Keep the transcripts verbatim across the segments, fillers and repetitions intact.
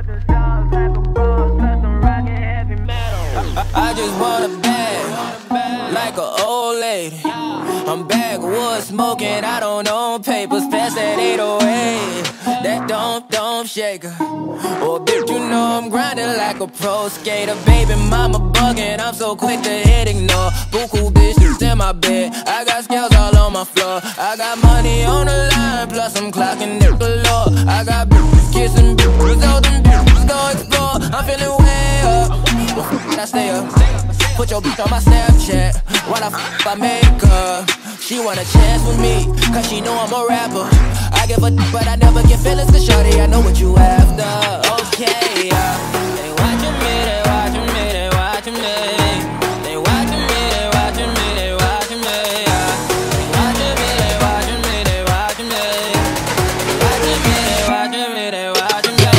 I just want a bag, like an old lady. I'm backwoods smoking, I don't own papers. Pass that eight oh eight, that don't, don't shaker. Oh, bitch, you know I'm grinding like a pro skater. Baby mama bugging, I'm so quick to hit ignore. Buku bitches in my bed, I got scales all on my floor. I got money on the line, plus I'm clocking it galore. I got bitches kissing bitches, all them bitches go explore. I'm feeling way up, well, I stay up. Put your bitch on my Snapchat while I f I make her. She want a chance with me, cause she know I'm a rapper. I give a d but I never get feelings, cause shawty, I know what you after. Okay, yeah. They watching me, they watching me, they watching me. They watching me, they watching me, they watching me, yeah. They watching me, they watching me, they watching me. They watching me, they watching me, they watching me.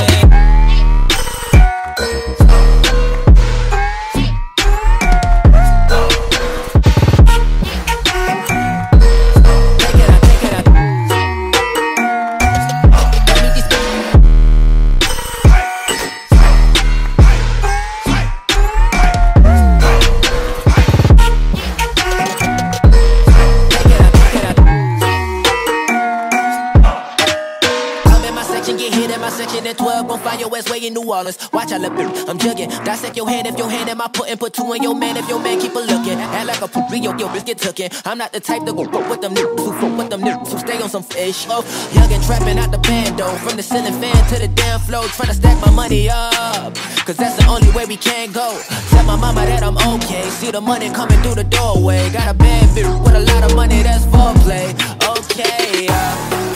twelve, gon' find your ass way in New Orleans. Watch I look, I'm jugging. Dissect your hand if your hand in my putting. Put two in your man if your man keep a looking. Act like a poopy, yo, yo, bitch get tookin'. I'm not the type to go fuck with them niggas who fuck with them niggas who stay on some fish. Oh, youngin' trapping out the bando. From the ceiling fan to the damn floor. Tryna stack my money up, cause that's the only way we can go. Tell my mama that I'm okay. See the money coming through the doorway. Got a bad bitch with a lot of money, that's foreplay. Okay, yeah.